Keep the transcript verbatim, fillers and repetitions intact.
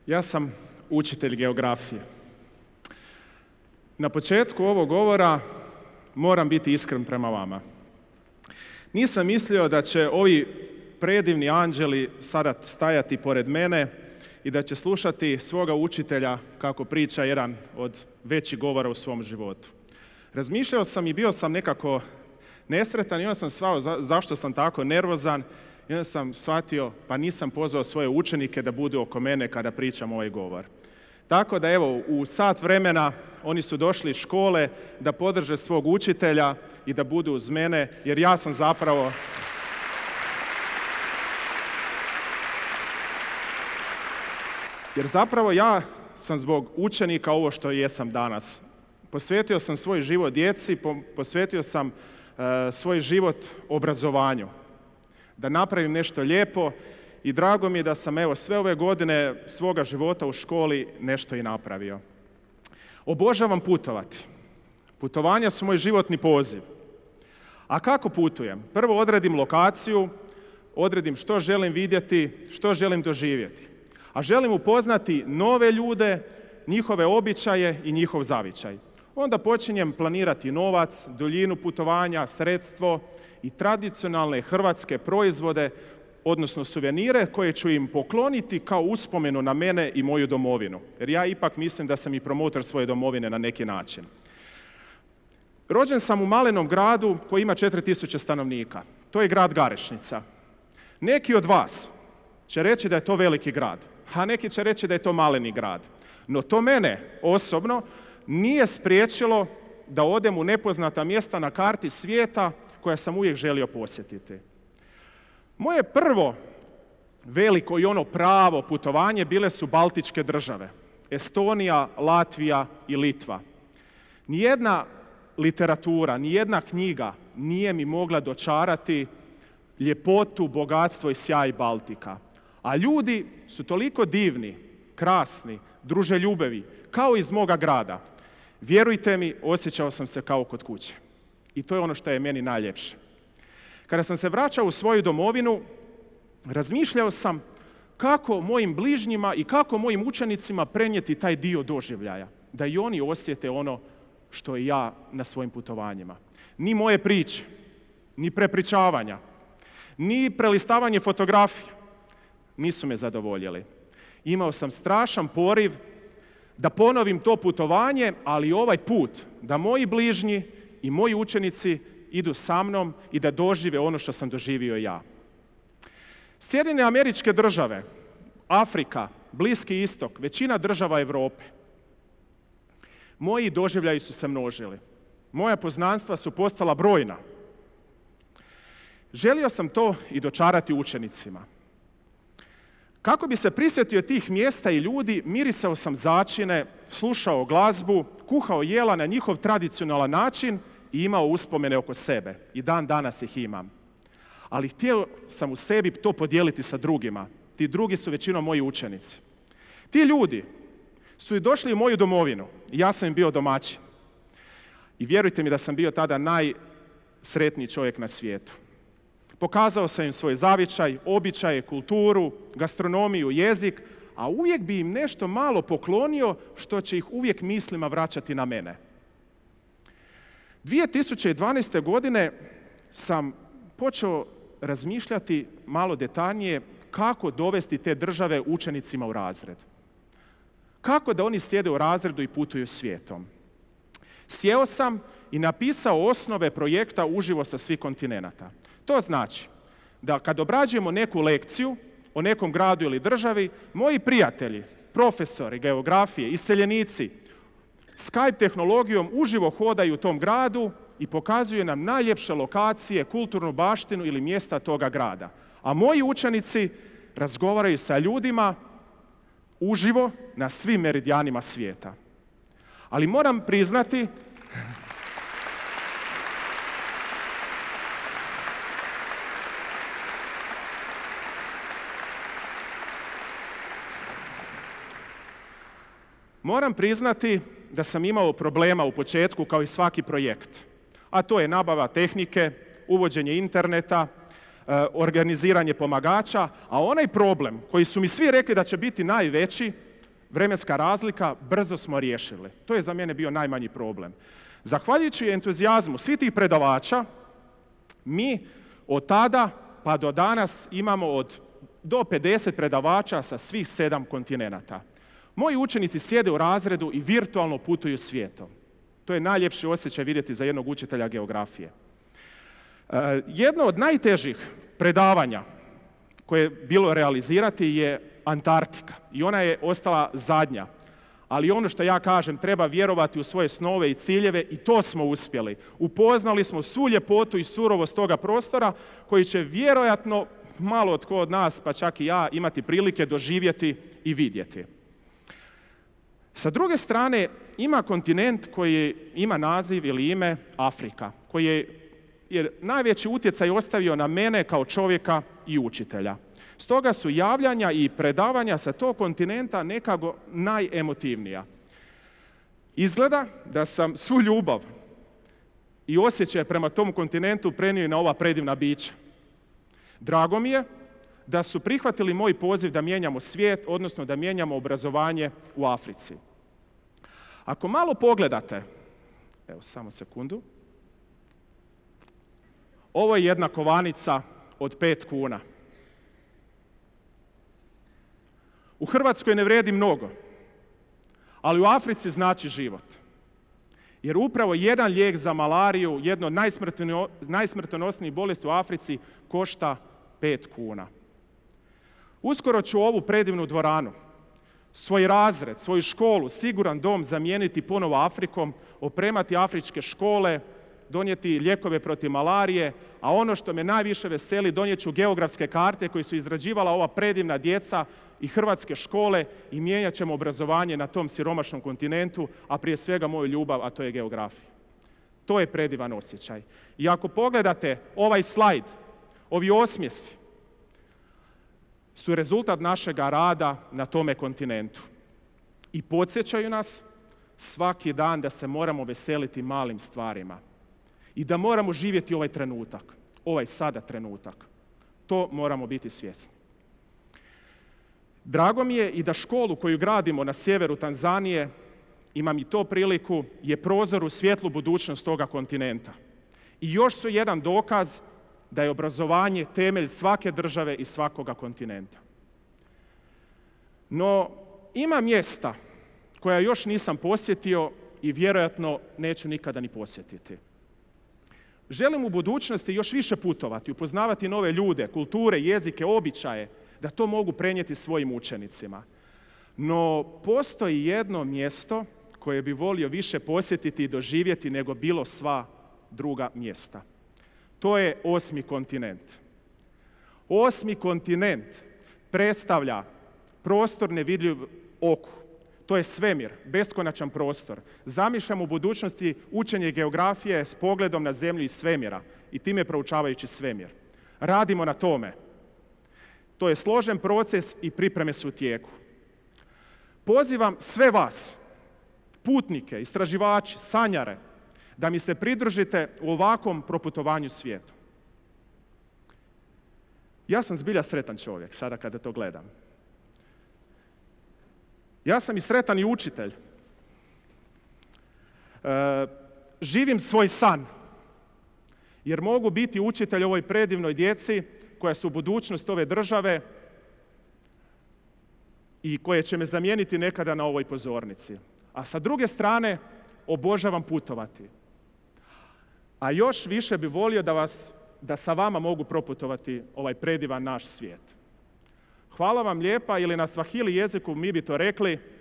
Ja sam učitelj geografije. Na početku ovog govora moram biti iskren prema vama. Nisam mislio da će ovi predivni anđeli sada stajati pored mene i da će slušati svoga učitelja kako priča jedan od većih govora u svom životu. Razmišljao sam i bio sam nekako nesretan i onda sam shvatio za, zašto sam tako nervozan i onda sam shvatio pa nisam pozvao svoje učenike da budu oko mene kada pričam ovaj govor. Tako da evo u sat vremena oni su došli iz škole da podrže svog učitelja i da budu uz mene jer ja sam zapravo jer zapravo ja sam zbog učenika ovo što jesam danas. Posvetio sam svoj život djeci, posvetio sam uh, svoj život obrazovanju. Da napravim nešto lijepo i drago mi je da sam evo sve ove godine svoga života u školi nešto i napravio. Obožavam putovati. Putovanja su moj životni poziv. A kako putujem? Prvo odredim lokaciju, odredim što želim vidjeti, što želim doživjeti. A želim upoznati nove ljude, njihove običaje i njihov zavičaj. Onda počinjem planirati novac, duljinu putovanja, sredstvo i tradicionalne hrvatske proizvode, odnosno suvenire koje ću im pokloniti kao uspomenu na mene i moju domovinu. Jer ja ipak mislim da sam i promotor svoje domovine na neki način. Rođen sam u malenom gradu koji ima četiri tisuće stanovnika. To je grad Garešnica. Neki od vas će reći da je to veliki grad, a neki će reći da je to maleni grad. No to mene osobno nije spriječilo da odem u nepoznata mjesta na karti svijeta koja sam uvijek želio posjetiti. Moje prvo veliko i ono pravo putovanje bile su Baltičke države. Estonija, Latvija i Litva. Nijedna literatura, nijedna knjiga nije mi mogla dočarati ljepotu, bogatstvo i sjaj Baltika. A ljudi su toliko divni, krasni, druželjubivi, kao iz moga grada. Vjerujte mi, osjećao sam se kao kod kuće. I to je ono što je meni najljepše. Kada sam se vraćao u svoju domovinu, razmišljao sam kako mojim bližnjima i kako mojim učenicima prenijeti taj dio doživljaja. Da i oni osjete ono što i ja na svojim putovanjima. Ni moje priče, ni prepričavanja, ni prelistavanje fotografija nisu me zadovoljili. Imao sam strašan poriv da ponovim to putovanje, ali ovaj put da moji bližnji i moji učenici idu sa mnom i da dožive ono što sam doživio ja. Sjedinjene Američke Države, Afrika, Bliski istok, većina država Europe. Moji doživljaji su se množili. Moja poznanstva su postala brojna. Želio sam to i dočarati učenicima. Kako bi se prisjetio tih mjesta i ljudi, mirisao sam začine, slušao glazbu, kuhao jela na njihov tradicionalan način i imao uspomene oko sebe. I dan danas ih imam. Ali htio sam u sebi to podijeliti sa drugima. Ti drugi su većinom moji učenici. Ti ljudi su i došli u moju domovinu. Ja sam im bio domaćin. I vjerujte mi da sam bio tada najsretniji čovjek na svijetu. Pokazao sam im svoj zavičaj, običaje, kulturu, gastronomiju, jezik, a uvijek bi im nešto malo poklonio što će ih uvijek mislima vraćati na mene. dvije tisuće dvanaeste. godine sam počeo razmišljati malo detaljnije kako dovesti te države učenicima u razred. Kako da oni sjede u razredu i putuju svijetom. Sjeo sam i napisao osnove projekta uživo sa svih kontinenata. To znači da kad obrađujemo neku lekciju o nekom gradu ili državi, moji prijatelji, profesori geografije, iseljenici, Skype tehnologijom uživo hodaju u tom gradu i pokazuju nam najljepše lokacije, kulturnu baštinu ili mjesta toga grada. A moji učenici razgovaraju sa ljudima uživo na svim meridijanima svijeta. Ali moram priznati Moram priznati da sam imao problema u početku kao i svaki projekt. A to je nabava tehnike, uvođenje interneta, organiziranje pomagača, a onaj problem koji su mi svi rekli da će biti najveći, vremenska razlika, brzo smo riješili. To je za mene bio najmanji problem. Zahvaljujući entuzijazmu svih tih predavača, mi od tada pa do danas imamo od do pedeset predavača sa svih sedam kontinenata. Moji učenici sjede u razredu i virtualno putuju svijetom. To je najljepši osjećaj vidjeti za jednog učitelja geografije. E, jedno od najtežih predavanja koje je bilo realizirati je Antarktika. I ona je ostala zadnja. Ali ono što ja kažem, treba vjerovati u svoje snove i ciljeve i to smo uspjeli. Upoznali smo svu ljepotu i surovost toga prostora koji će vjerojatno malo tko od nas, pa čak i ja, imati prilike doživjeti i vidjeti. Sa druge strane, ima kontinent koji ima naziv ili ime Afrika, koji je, je najveći utjecaj ostavio na mene kao čovjeka i učitelja. Stoga su javljanja i predavanja sa tog kontinenta nekako najemotivnija. Izgleda da sam svu ljubav i osjećaj prema tom kontinentu prenio i na ova predivna bića. Drago mi je da su prihvatili moj poziv da mijenjamo svijet, odnosno da mijenjamo obrazovanje u Africi. Ako malo pogledate, evo samo sekundu, ovo je jedna kovanica od pet kuna. U Hrvatskoj ne vrijedi mnogo, ali u Africi znači život. Jer upravo jedan lijek za malariju, jedno od najsmrtonosnijih bolesti u Africi, košta pet kuna. Uskoro ću ovu predivnu dvoranu, svoj razred, svoju školu, siguran dom zamijeniti ponovo Afrikom, opremati afričke škole, donijeti lijekove protiv malarije, a ono što me najviše veseli, donijet ću geografske karte koje su izrađivala ova predivna djeca i hrvatske škole i mijenjat ćemo obrazovanje na tom siromašnom kontinentu, a prije svega moju ljubav, a to je geografija. To je predivan osjećaj. I ako pogledate ovaj slajd, ovi osmjesi su rezultat našega rada na tome kontinentu. I podsjećaju nas svaki dan da se moramo veseliti malim stvarima. I da moramo živjeti ovaj trenutak, ovaj sada trenutak. To moramo biti svjesni. Drago mi je i da školu koju gradimo na sjeveru Tanzanije, imam i to priliku, je prozor u svjetlu budućnost toga kontinenta. I još su jedan dokaz da je obrazovanje temelj svake države i svakoga kontinenta. No, ima mjesta koja još nisam posjetio i vjerojatno neću nikada ni posjetiti. Želim u budućnosti još više putovati, upoznavati nove ljude, kulture, jezike, običaje, da to mogu prenijeti svojim učenicima. No, postoji jedno mjesto koje bi volio više posjetiti i doživjeti nego bilo sva druga mjesta. To je osmi kontinent. Osmi kontinent predstavlja prostor nevidljiv oku. To je svemir, beskonačan prostor. Zamišljam u budućnosti učenje geografije s pogledom na zemlju iz svemira i time proučavajući svemir. Radimo na tome. To je složen proces i pripreme su u tijeku. Pozivam sve vas, putnike, istraživači, sanjare, da mi se pridružite u ovakvom proputovanju svijetom. Ja sam zbilja sretan čovjek sada kada to gledam. Ja sam i sretan i učitelj. E, živim svoj san, jer mogu biti učitelj ovoj predivnoj djeci koja su budućnost ove države i koje će me zamijeniti nekada na ovoj pozornici. A sa druge strane, obožavam putovati. A još više bi volio da, vas, da sa vama mogu proputovati ovaj predivan naš svijet. Hvala vam lijepa, ili na svahili jeziku mi bi to rekli,